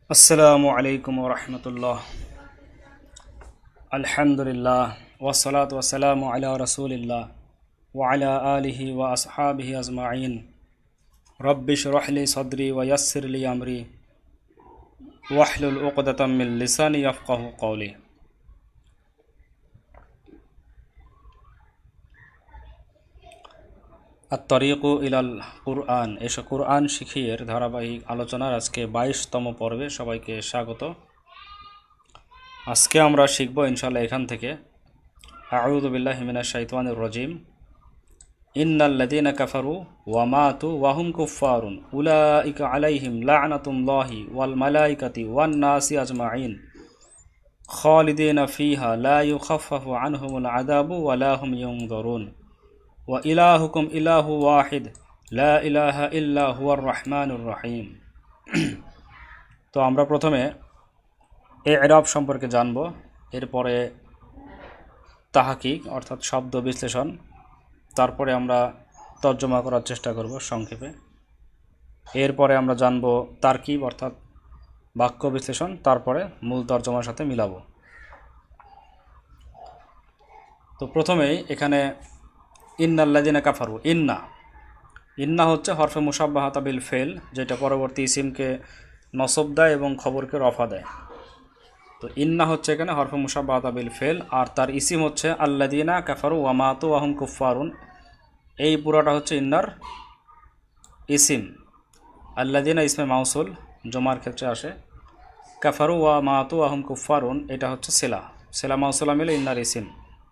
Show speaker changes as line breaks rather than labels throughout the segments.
আসসালামু আলাইকুম ওয়া রাহমাতুল্লাহ। আলহামদুলিল্লাহ ওয়াসসালাতু ওয়াসসালামু আলা রাসূলিল্লাহ ওয়া আলা আলিহি ওয়া আসহাবিহি আজমাইন। রব্বি শরহ লি সাদরি ওয়া ইয়াসসির লি আমরি ওয়াহলুল উকদাতাম মিন লিসানি ইয়াফকাহু কওলি। আত-তরিকু ইলাল কুরআন, এসো কুরআন শিখিয়ের ধারাবাহিক আলোচনার আজকে 22তম পর্বে সবাইকে স্বাগত। আজকে আমরা শিখব ইনশাআল্লাহ এখান থেকে আউযু বিল্লাহি মিনাশ শাইতানির রাজিম। ইন্নাল্লাযীনা কাফারু ওয়া মাতু ওয়া হুম কুফফারুন উলাইকা আলাইহিম লা'নাতুল্লাহি ওয়াল মালাইকাতি ওয়ান নাসি আজমাইন খালিদিনা ফিহা লা ইউখাফফাফু আনহুমুল আযাবু ওয়া লা হুম ইউনযারুন ওয়া ইলাহুকুম ইলাহু ওয়াহিদ লা ইলাহা ইল্লা হুয়ার রহমানুর রহিম। তো আমরা প্রথমে ই'রাব সম্পর্কে জানব, এরপরে তাহকিক অর্থাৎ শব্দ বিশ্লেষণ, তারপরে আমরা তর্জমা করার চেষ্টা করব সংক্ষেপে। এরপরে আমরা জানব তারকিব অর্থাৎ বাক্য বিশ্লেষণ, তারপরে মূল তর্জমার সাথে মিলাবো। তো প্রথমেই এখানে ইন্নাল্লাযীনা কাফারু, ইন্না হচ্ছে হরফে মুশাব্বাহাতা বিল ফেল, যেটা পরবর্তী ইসিমকে নসব দেয় এবং খবরকে রফা দেয়। তো ইন্না হচ্ছে এখানে হরফে মুশাব্বাহাতা বিল ফেল, আর তার ইসিম হচ্ছে আল্লাযীনা কাফারু ওয়া মাতু ওয়া হুম কুফফারুন। এই পুরোটা হচ্ছে ইন্নার ইসিম। আল্লাযীনা ইসমে মাউসুল, জমার ক্ষেত্রে আসে। কাফারু ওয়া মাতু ওয়া হুম কুফফারুন এটা হচ্ছে সিলা মাউসুলা মিলে ইন্নার ইসিম।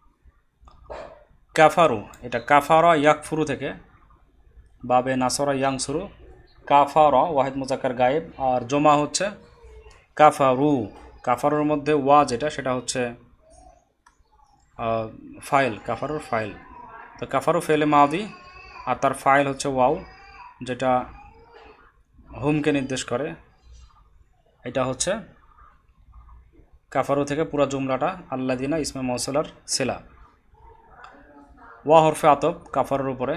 কাফারু এটা কাফারা ইয়াকফুরু থেকে, বাবে নাসরা ইয়াংসুরু, কাফারা ওয়াহিদ মুজাক্কার গায়েব, আর জমা হচ্ছে কাফারু। কাফারুর মধ্যে ওয়া যেটা সেটা হচ্ছে ফাইল, কাফারুর ফাইল। তো কাফারু ফেলে মাদি, আর তার ফাইল হচ্ছে ওয়াও, যেটা হুমকে নির্দেশ করে। এটা হচ্ছে কাফারু থেকে পুরো জুমলাটা আল্লাযীনা ইসমে মাউসুলার সিলা। ওয়া হরফে আতব কাফারুর উপরে।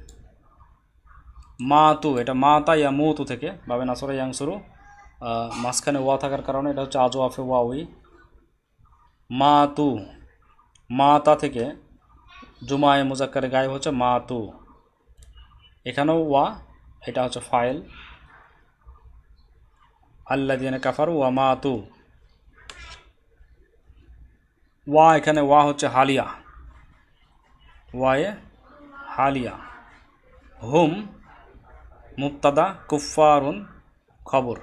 মাতু এটা মাতা ইয়ামুতু থেকে, বাবে নাসরা ইয়াংসুরু, মাঝখানে ওয়া থাকার কারণে এটা হচ্ছে আজওয়াফে ওয়াউই। মাতু মাতা থেকে জুমায়ে মুজাক্কারে গায়েব হচ্ছে মাতু, এখানেও ওয়া, এটা হচ্ছে ফাইল। আল্লাযীনা কাফারু ওয়া মাতু, ওয়া এখানে ওয়া হচ্ছে হালিয়া, ওয়ায়ে হালিয়া। হুম মুবতাদা, কুফফারুন খবর।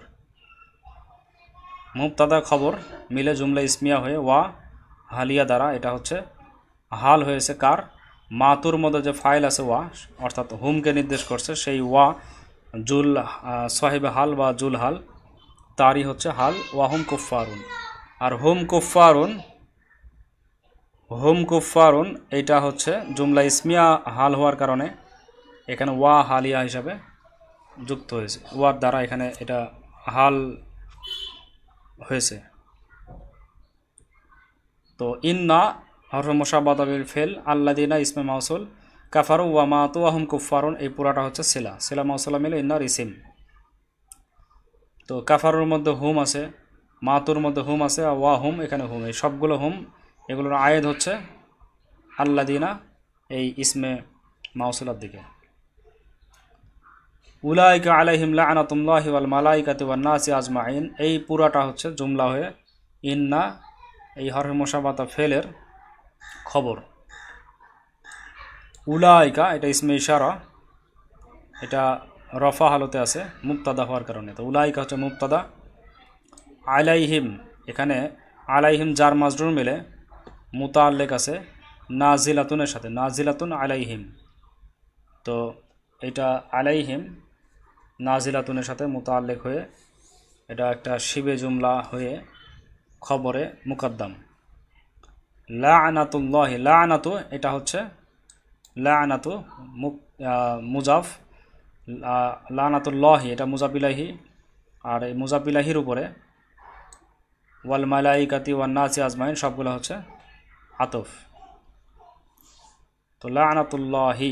মুবতাদা খবর মিলে জুমলা ইসমিয়া হয়ে ওয়া হালিয়া দ্বারা এটা হচ্ছে হাল হয়েছে কার? মাতুর মধ্যে যে ফাইল আছে ওয়া, অর্থাৎ হুমকে নির্দেশ করছে, সেই ওয়া জুল সাহিবে হাল বা জুল হাল, তারই হচ্ছে হাল। ওয়া হুম কুফফারুন। আর হুম কুফফারুন এটা হচ্ছে জুমলা ইসমিয়া হাল হওয়ার কারণে এখানে ওয়া হালিয়া হিসাবে যুক্ত হয়েছে, ওয়ার দ্বারা এখানে এটা হাল হয়েছে। তো ইন্না হরফে মুশাব্বাহাতা বিল ফেল, আল্লাযীনা ইসমে মাউসুল, কাফারু ওয়া মাতু ওয়া হুম কুফফারুন এই পুরাটা হচ্ছে সিলা মাউসুলা মিলে ইন্নার ইসিম। তো কাফারুর মধ্যে হুম আছে, মাতুর মধ্যে হুম আছে, আর ওয়া হুম এখানে হুম, এই সবগুলো হুম, এগুলোর আয়েদ হচ্ছে আল্লাযীনা এই ইসমে মাউসুলার দিকে। উলাইকা আলাইহিম লা'নাতুল্লাহি ওয়াল মালাইকাতি ওয়ান নাসি আজমাইন এই পুরাটা হচ্ছে জুমলা হয়ে ইন্না এই হরফে মুশাব্বাহাতা ফেলের খবর। উলাইকা এটা ইসমে ইশারা, এটা রফা হালতে আছে মুবতাদা হওয়ার কারণে। তো উলাইকা হচ্ছে মুবতাদা। আলাইহিম এখানে আলাইহিম জার মাজরুর মিলে মুতাআল্লিক আছে নাজিলাতুনের সাথে, নাজিলাতুন আলাইহিম। তো এটা আলাইহিম নাজিলাতুনের সাথে মুতাআল্লিক হয়ে এটা একটা শিবে জুমলা হয়ে খবরে মুকদ্দম। লা'নাতুল্লাহি, লা'নাতু এটা হচ্ছে লা'নাতু মুজাফ, লা'নাতুল্লাহি এটা মুজাফ ইলাইহি, আর এই মুজাফ ইলাইহির উপরে ওয়াল মালাইকাতি ওয়ান নাসি আজমাইন সবগুলো হচ্ছে আতফ। তো লা'নাতুল্লাহি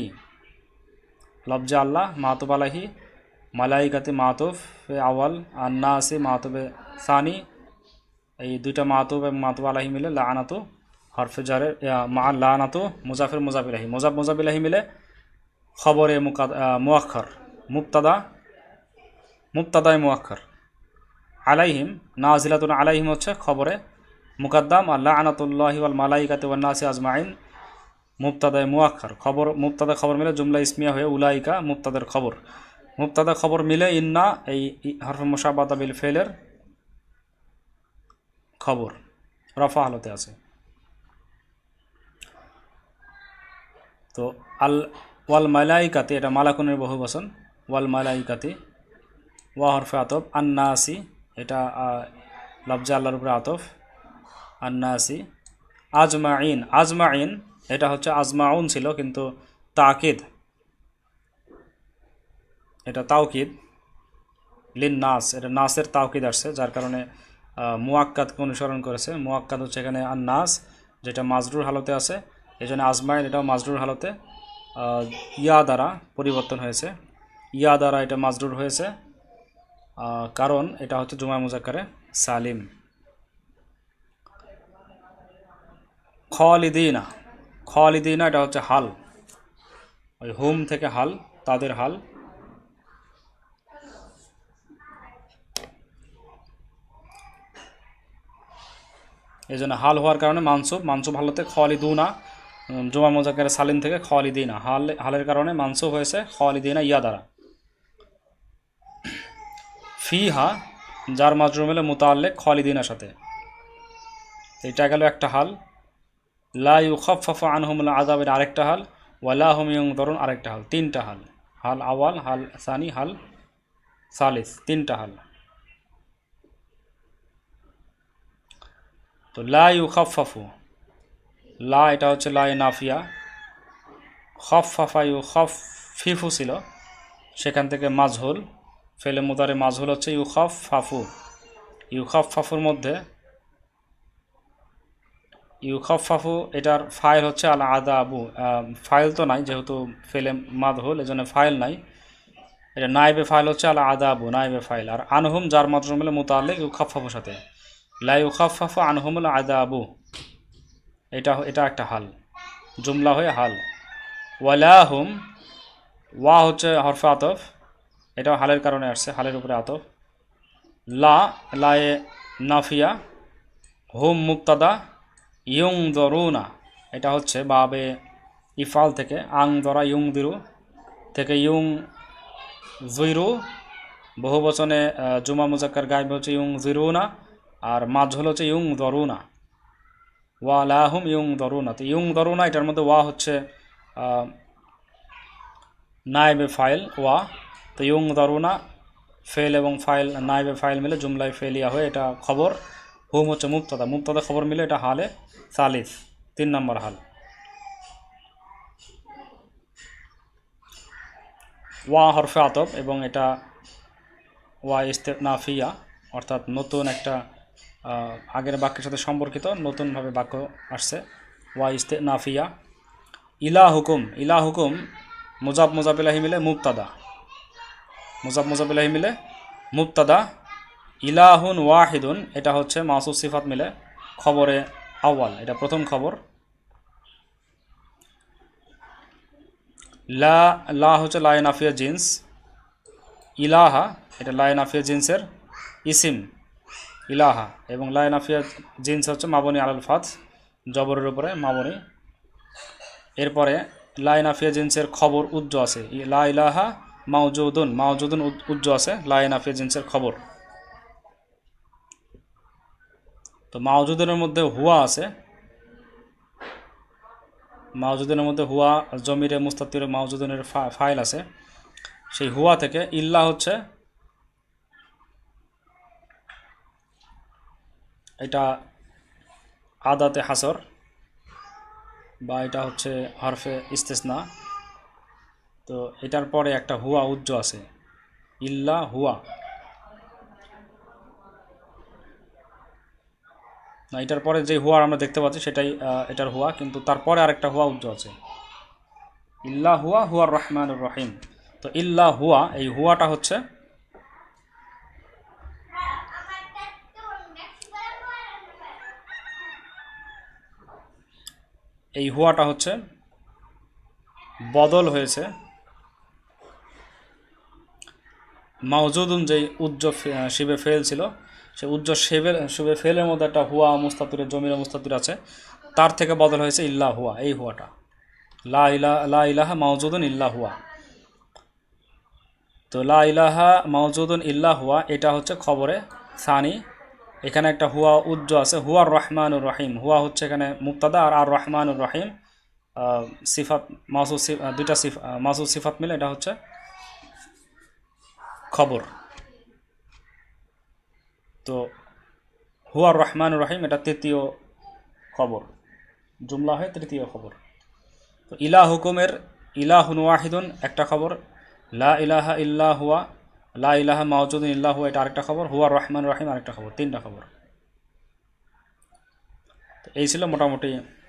লফজে আল্লাহ মাতুফ আলাইহি, মালাইকাতি মাতুফ আওয়াল, আর নাসি মাতুফে সানি এই দুইটা মাতুব এবং মাতুব আলাহি মিলে লাআনাতু হরফে জারের মা লাআনাতু মুজাফির মুজাফ ইলাহি মুজাফ মুজাফ ইলাহি মিলে খবরে মুআক্খার মুবতাদায়ে মুআক্খার আলাইহিম নাজিলাতুন আলাইহিম হচ্ছে খবরে মুকাদ্দাম আর লাআনাতুল্লাহি ওয়াল মালাইকাতি ওয়ান নাসি আজমাইন মুবতাদায়ে মুআক্খার খবর মুবতাদা খবর মিলে জুমলা ইসমিয়া হয়ে উলাইকা মুবতাদার খবর মুবতাদা খবর মিলে ইন্না এই হরফে মুশাব্বাহা বিল ফেলের খবর রফা হালতে আছে। তো আল ওয়াল মালাইকাতি এটা মালাকুনের বহুবচন ওয়াল মালাইকাতি ওয়া হরফে আতফ আন্নাসি এটা লফজে আল্লাহর উপরে আতফ আন্নাসি আজমাইন আজমাইন এটা হচ্ছে আজমাউন ছিল কিন্তু তাকিদ এটা তাওকিদ লিন নাস এটা নাসের তাওকিদ আসছে যার কারণে মুআক্কাদকে অনুসরণ করেছে মুআক্কাদ হচ্ছে এখানে আন্নাস যেটা মাজরুর হালতে আছে এজন্য আজমাইন এটাও মাজরুর হালতে ইয়া দ্বারা পরিবর্তন হয়েছে ইয়া দ্বারা এটা মাজরুর হয়েছে কারণ এটা হচ্ছে জুমা মুজাক্কারে সালিম। খালিদিনা খালিদিনা এটা হচ্ছে হাল ওই হুম থেকে হাল তাদের হাল এই জন্য হাল হওয়ার কারণে মানসুব হালতে খালিদুনা জুমা মুজাক্কারে সালিম থেকে খালিদিনা হালের কারণে মানসুব হয়েছে খালিদিনা ইয়া দ্বারা। ফিহা যার মাজরুর মিলে মুতাআল্লিক খালিদিনার সাথে এটা গেল একটা হাল লা ইউখাফফাফু আনহুমুল আযাবের আরেকটা হাল ওয়ালা হুম ইউনজারুন আরেকটা হাল তিনটা হাল হাল আওয়াল হাল সানি হাল সালিস তিনটা হাল। তো লা ইউখাফফাফু লা এটা হচ্ছে লা নাফিয়া খাফফাফা ইউখাফফিফু ছিল সেখান থেকে মাজহুল ফেলে মুদারে মাজহুল হচ্ছে ইউখাফফাফু ইউখাফফাফুর মধ্যে ইউখাফফাফু এটার ফাইল হচ্ছে আল আদাবু ফাইল তো নাই যেহেতু ফেলে মাজহুল এজন্য ফাইল নাই এটা নাইবে ফাইল হচ্ছে আল আদাবু নাইবে ফাইল আর আনহুম যার মাজরুর মিলে মুতাআল্লিক ইউখাফফাফুর সাথে লা ইউখাফফাফু আনহুমুল আযাবু এটা একটা হাল জুমলা হয়ে হাল ওয়ালাহুম ওয়া হচ্ছে হরফে আতফ এটা হালের কারণে আসছে হালের উপরে আতফ লায়ে নাফিয়া হুম মুবতাদা ইউনজরুনা এটা হচ্ছে বাবে ইফাল থেকে আনজরা ইউনদিরু থেকে ইউনজিরু বহুবচনে জুমা মুজাক্কার গায়েব হচ্ছে ইউনজিরুনা আর মাজহুল হচ্ছে ইউনজরুনা ওয়া লাহুম ইউনজরুনা তো ইউনজরুনা এটার মধ্যে ওয়া হচ্ছে নায়েবে ফাইল ওয়া তো ইউনজরুনা ফেল এবং ফাইল নায়েবে ফাইল মিলে জুমলায় ফেলিয়া হয়ে এটা খবর হুম হচ্ছে মুবতাদা খবর মিলে এটা হালে সালিস 3 নম্বর হাল। ওয়া হরফে আতফ এবং এটা ওয়া ইস্তেনাফিয়া অর্থাৎ নতুন একটা আগের বাক্যের সাথে সম্পর্কিত নতুনভাবে বাক্য আসছে ওয়া ইস্তেনাফিয়া ইলাহুকুম মুজাফ মুজাফ ইলাহি মিলে মুবতাদা মুজাফ মুজাফ ইলাহি মিলে মুবতাদা ইলাহুন ওয়াহিদুন এটা হচ্ছে মাসুফ সিফাত মিলে খবরে আউয়াল এটা প্রথম খবর লা হচ্ছে লা নাফিয়া জিন্স ইলাহা এটা লা নাফিয়া জিন্সের ইসিম ইলাহা এবং লা নাফিয়া জিন্স হচ্ছে মাবনি আলাল ফাত জবরের উপরে মাবনি এরপরে লা নাফিয়া জিন্সের খবর উজ্জ আছে লা ইলাহা মাওজুদুন উজ্জ আছে লা নাফিয়া জিন্সের খবর তো মাওজুদের মধ্যে হুয়া আছে মাওজুদের মধ্যে হুয়া জমিরে মুস্তাতিরে মাওজুদের ফাইল আছে সেই হুয়া থেকে ইল্লা হচ্ছে এটা আদাতে হাসর বা এটা হচ্ছে হরফে ইস্তেসনা তো এটার পরে একটা হুয়া উজ্জ আছে ইল্লা হুয়া না এটার পরে যে হুয়া আমরা দেখতে পাচ্ছি সেটাই এটার হুয়া কিন্তু তারপরে আরেকটা হুয়া উজ্জ আছে ইল্লা হুয়া হুয়ার রহমানুর রহিম তো ইল্লা হুয়া এই হুয়াটা হচ্ছে এই হুয়াটা হচ্ছে বদল হয়েছে মাউজুদুন যেই উজ্জ শিবে ফেল ছিল, সেই উজ্জ শিবে ফেলের মধ্যে একটা হুয়া মুস্তাতিরের জমির মুস্তাতির আছে, তার থেকে বদল হয়েছে ইল্লা হুয়া। এই হুয়াটা লা ইলাহা মাউজুদুন ইল্লা হুয়া। তো লা ইলাহা মাউজুদুন ইল্লা হুয়া এটা হচ্ছে খবরে সানি। এখানে একটা হুয়া উজ্জ আছে, হুয়ার রহমানুর রহিম। হুয়া হচ্ছে এখানে মুবতাদা, আর রহমানুর রহিম সিফাত মাসুদ, দুইটা মাসুদ সিফাত মিলে এটা হচ্ছে খবর। তো হুয়ার রহমানুর রহিম এটা তৃতীয় খবর, জুমলা হয় তৃতীয় খবর। তো ইলা হুকুমের ইলাহুন ওয়াহিদুন একটা খবর, লা ইলাহা ইল্লা হুয়া, লা ইলাহা মাউজুদুন ইল্লা হুয়া এটা আরেকটা খবর, হুয়ার রহমান রহিম আরেকটা খবর, তিনটা খবর। তো এই ছিল মোটামুটি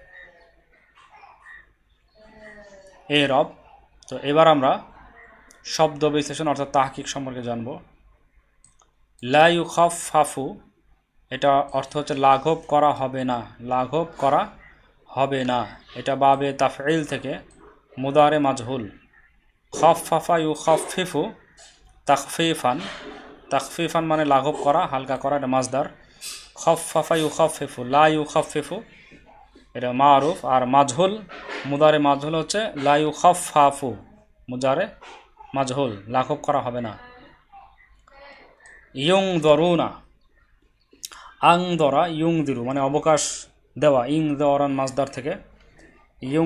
রব। তো এবার আমরা শব্দ বিশ্লেষণ অর্থাৎ তাহকিক সম্পর্কে জানব। লা ইউখাফফাফু এটা অর্থ হচ্ছে লাঘব করা হবে না, লাঘব করা হবে না। এটা বাবে তাফঈল থেকে মুদারে মাজহুল। খাফফাফা ইউখাফফিফু তাখফিফান, তাখফিফান মানে লাঘব করা, হালকা করা, এটা মাজদার। খাফফাফা ইউখাফফিফু, লা ইউখাফফিফু এটা মারুফ। আর মাজহুল মুদারে মাজহুল হচ্ছে লা ইউখাফফাফু, মুদারে মাজহুল, লাঘব করা হবে না। ইউংদরুনা, আংদরা ইউংদিরু মানে অবকাশ দেওয়া, ইং দরান মাজদার থেকে। ইউং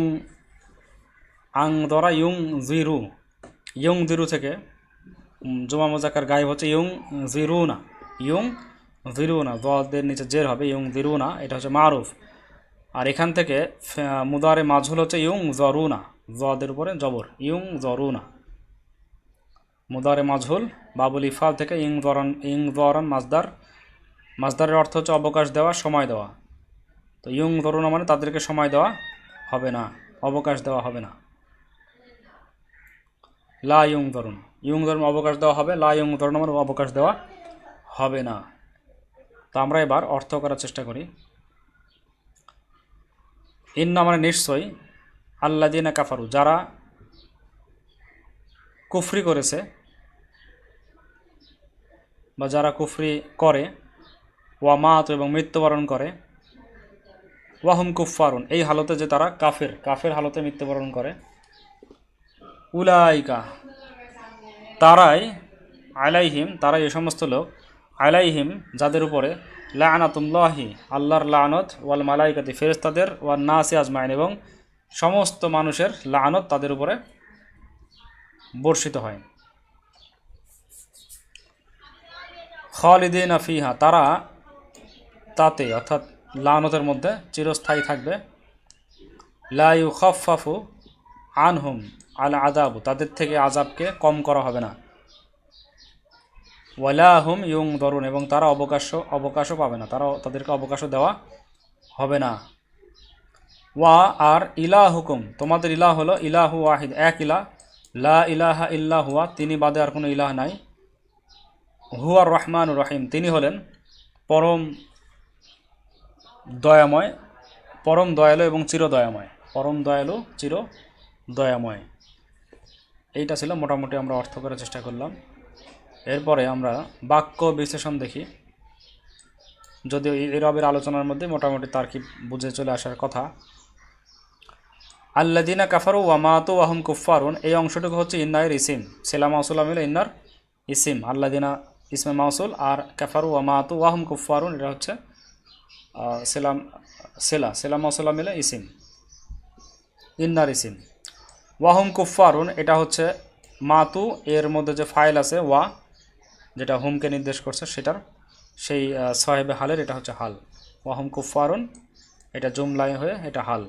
আংদরা ইউংজিরু, ইউংদিরু থেকে জুমা মুজাক্কার গায়েব হচ্ছে ইউংজিরুনা, ইউংজিরুনা দদের নিচে জের হবে, ইউংজিরুনা এটা হচ্ছে মারুফ। আর এখান থেকে মুদারে মাজহুল হচ্ছে ইউংজরুনা, দদের উপরে জবর, ইউংজরুনা মুদারে মাজহুল বাবুল ইফাল থেকে ইংদরান মাজদার। মাজদারের অর্থ হচ্ছে অবকাশ দেওয়া, সময় দেওয়া। তো ইউংজরুনা মানে তাদেরকে সময় দেওয়া হবে না, অবকাশ দেওয়া হবে না। লা ইউংজরুন, ইউংজরুন অবকাশ দেওয়া হবে, লা ইউংজরুন মানে অবকাশ দেওয়া হবে না। তো আমরা এবার অর্থ করার চেষ্টা করি। ইন্না মানে নিশ্চয়ই, আল্লাযীনা কাফারু যারা কুফরি করেছে বা যারা কুফরি করে, ওয়া মাত এবং মৃত্যুবরণ করে, ওয়াহুম কুফফারুন এই হালতে যে তারা কাফের, কাফের হালতে মৃত্যুবরণ করে, উলাইকা তারাই, আলাইহিম তারাই এই সমস্ত লোক, আলাইহিম যাদের উপরে, লাআনাতুল্লাহি আল্লাহর লানত, ওয়াল মালাইকাতি ফেরেশতাদের, ওয়ান নাসি আজমাইন এবং সমস্ত মানুষের লানত তাদের উপরে বর্ষিত হয়। খালিদিনা ফিহা তারা তাতে অর্থাৎ লানতের মধ্যে চিরস্থায়ী থাকবে। লা ইউখাফফাফু আনহুম আল আযাবু তাদের থেকে আযাবকে কম করা হবে না। ওয়ালা হুম ইউংদরুন এবং তারা অবকাশও পাবে না, তাদেরকে অবকাশও দেওয়া হবে না। ওয়া আর ইলাহুকুম তোমাদের ইলাহ হলো ইলাহু ওয়াহিদ, এক ইলাহ, লা ইলাহা ইল্লা হুয়া তিনি বাদে আর কোনো ইলাহ নাই। হুয়ার রহমানুর রহিম তিনি হলেন পরম দয়াময়, পরম দয়ালু এবং চিরদয়াময়, পরম দয়ালু চির দয়াময়। এইটা ছিল মোটামুটি আমরা অর্থ করার চেষ্টা করলাম। এরপরে আমরা বাক্য বিশ্লেষণ দেখি। যদিও এই রবের আলোচনার মধ্যে মোটামুটি তারকিব বুঝে চলে আসার কথা। আল্লাযীনা কাফারু ওয়া মাতু ওয়া হুম কুফফারুন এই অংশটুকু হচ্ছে ইন্নায়ের ইসিম, সেলা মাউসুল মিলে ইন্নার ইসিম, আল্লাযীনা ইসমে মাউসুল, আর কাফারু ওয়া মাতু ওয়া হুম কুফফারুন এটা হচ্ছে সেলা মাউসুল মিলে ইসিম, ইন্নার ইসিম। ওয়া হুম কুফফারুন এটা হচ্ছে মাতু এর মধ্যে যে ফাইল আছে ওয়া, যেটা হুমকে নির্দেশ করছে সেটার সেই সাহেবে হালের এটা হচ্ছে হাল। ওয়া হুম কুফফারুন এটা জুমলায় হয়ে এটা হাল।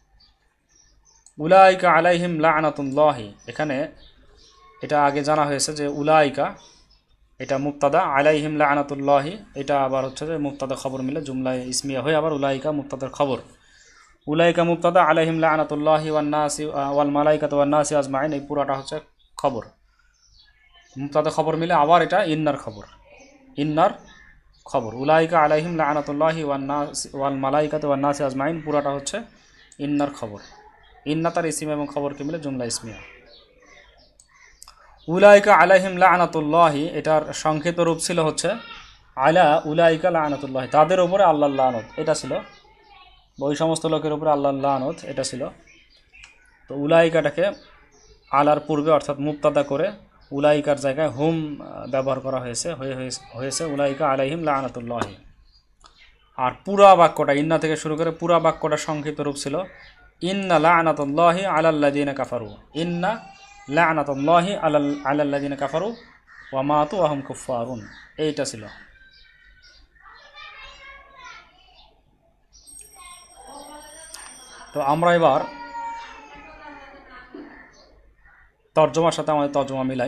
উলাইকা আলাইহিম লাআনাতুল্লাহি এখানে এটা আগে জানা হয়েছে যে উলাইকা এটা মুবতাদা, আলাইহিম লাআনাতুল্লাহি এটা আবার হচ্ছে যে মুবতাদা খবর মিলে জুমলায় ইসমিয়া হয়ে আবার উলাইকা মুবতাদার খবর। উলাইকা মুবতাদা, আলাইহিম লাআনাতুল্লাহি ওয়ান নাসি ওয়াল মালাইকাতু ওয়ান নাসি আজমাইন এই পুরাটা হচ্ছে খবর। মুবতাদা খবর মিলে আবার এটা ইন্নার খবর, ইন্নার খবর। উলাইকা আলাইহিম লাআনাতুল্লাহি ওয়ান নাসি ওয়াল মালাইকাতু ওয়ান নাসি আজমাইন পুরাটা হচ্ছে ইন্নার খবর, ইন্না তার ইসিম এবং খবরকে মিলে জুমলা ইসমিয়া। উলাইকা আলাইহিম লাআনাতুল্লাহি, এটার সংক্ষিপ্ত রূপ ছিল হচ্ছে আলা উলাইকা লাআনাতুল্লাহি, তাদের উপরে আল্লাহর লানত, এটা ছিল ওই সমস্ত লোকের উপরে আল্লাহর লানত, এটা ছিল। তো উলাইকাটাকে আলার পূর্বে অর্থাৎ মুবতাদা করে উলাইকার জায়গায় হুম ব্যবহার করা হয়েছে উলাইকা আলাইহিম লাআনাতুল্লাহি। আর পুরা বাক্যটা ইন্না থেকে শুরু করে পুরা বাক্যটা সংক্ষিপ্ত রূপ ছিল ইন্না লাআনাতুল্লাহি আলাল্লাযিনা কাফারু, ইন্না লাআনাতুল্লাহি আলাল্লাযিনা কাফারু ওয়া মাতু ওয়া হুম কুফফারুন, এইটা ছিল। তো আমরা এবার তর্জমার সাথে আমাদের তর্জমা মিলাই।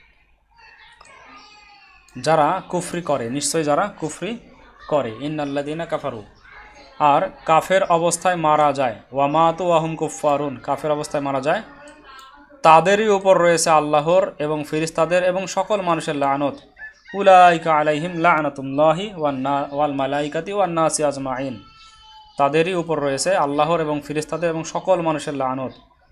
যারা কুফরি করে, নিশ্চয়ই যারা কুফরি করে, ইন্নাল্লাযিনা কাফারু, আর কাফের অবস্থায় মারা যায়, ওয়া মাতু ওয়া হুম কুফফারুন, কাফের অবস্থায় মারা যায়, তাদেরই উপর রয়েছে আল্লাহর এবং ফেরেশতাদের এবং সকল মানুষের লানত। উলাইকা আলাইহিম লাআনাতুল্লাহি ওয়াল মালাইকাতি ওয়ান নাসি আজমাইন, তাদেরই উপর রয়েছে আল্লাহর এবং ফেরেশতাদের এবং সকল মানুষের লানত।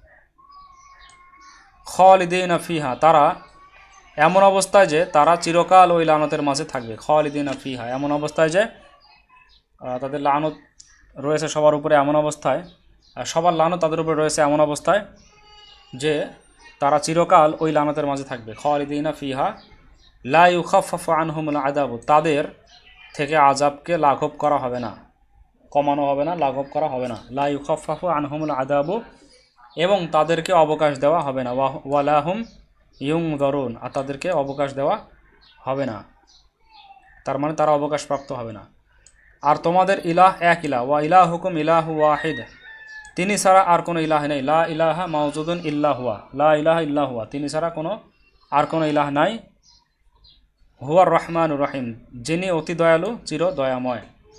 খালিদিনা ফিহা, তারা এমন অবস্থায় যে তারা চিরকাল ওই লানতের মাঝে থাকবে। খালিদিনা ফিহা, এমন অবস্থায় যে তাদের লানত রয়েছে সবার উপরে, এমন অবস্থায় সবার লানত তাদের উপরে রয়েছে এমন অবস্থায় যে তারা চিরকাল ওই লানতের মাঝে থাকবে। খালিদিনা ফিহা লা ইউখাফফাফু আনহুমুল আযাবু, তাদের থেকে আযাবকে লাঘব করা হবে না, কমানো হবে না, লাঘব করা হবে না। লা ইউখাফফাফু আনহুমুল আযাবু, এবং তাদেরকে অবকাশ দেওয়া হবে না। ওয়ালা হুম ইউনযারুন, আর তাদেরকে অবকাশ দেওয়া হবে না, তার মানে তারা অবকাশপ্রাপ্ত হবে না। আর তোমাদের ইলাহ এক ইলাহ, ওয়া ইলাহুকুম ইলাহু ওয়াহিদ, তিনি ছাড়া আর কোনো ইলাহ নেই। লা ইলাহা মাওজুদুন ইল্লা হুয়া, লা ইলাহা ইল্লা হুয়া, তিনি ছাড়া আর কোনো ইলাহ নাই। হুয়ার রহমানুর রহিম, যিনি অতি দয়ালু চির দয়াময়,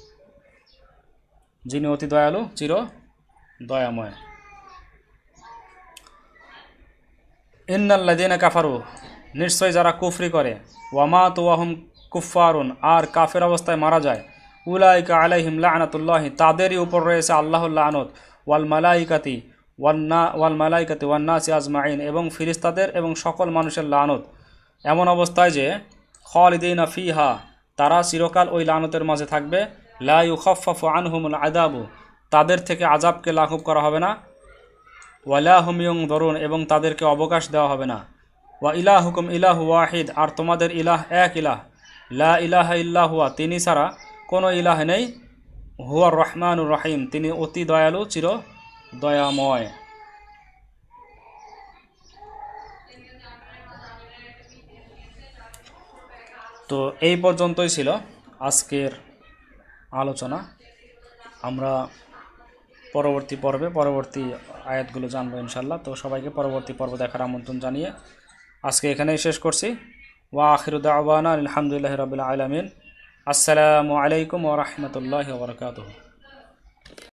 যিনি অতি দয়ালু চির দয়াময়। ইন্নাল্লাযিনা কাফারু, নিশ্চয় যারা কুফরি করে, ওয়া মাতু ওয়া হুম কুফফারুন, আর কাফের অবস্থায় মারা যায়, উলাইকা আলাইহিম লাআনাতুল্লাহি, তাদেরই উপর রয়েছে আল্লাহর লানত, ওয়াল মালাইকাতি ওয়ান নাসি আজমাইন, এবং ফেরেশতাদের এবং সকল মানুষের লানত, এমন অবস্থায় যে খালিদিনা ফিহা, তারা চিরকাল ওই লানতের মাঝে থাকবে। লা ইউখাফফাফু আনহুমুল আযাবু, তাদের থেকে আযাবকে লাঘব করা হবে না। ওয়ালা হুম ইউনযারুন, এবং তাদেরকে অবকাশ দেওয়া হবে না। ওয়া ইলাহুকুম ইলাহু ওয়াহিদ, আর তোমাদের ইলাহ এক ইলাহ। লা ইলাহা ইল্লা হুয়া, তিনি ছাড়া কোনো ইলাহ নেই। হুয়ার রহমানুর রহিম, তিনি অতি দয়ালু চির দয়াময়। তো এই পর্যন্তই ছিল আজকের আলোচনা। আমরা পরবর্তী আয়াতগুলো জানবো ইনশাল্লাহ। তো সবাইকে পরবর্তী পর্ব দেখার আমন্ত্রণ জানিয়ে আজকে এখানেই শেষ করছি। ওয়া আখিরু দাওয়ানা আলহামদুলিল্লাহি রাব্বিল আলামিন। আসসালামু আলাইকুম ওয়া রাহমাতুল্লাহি ওয়া বারাকাতুহু।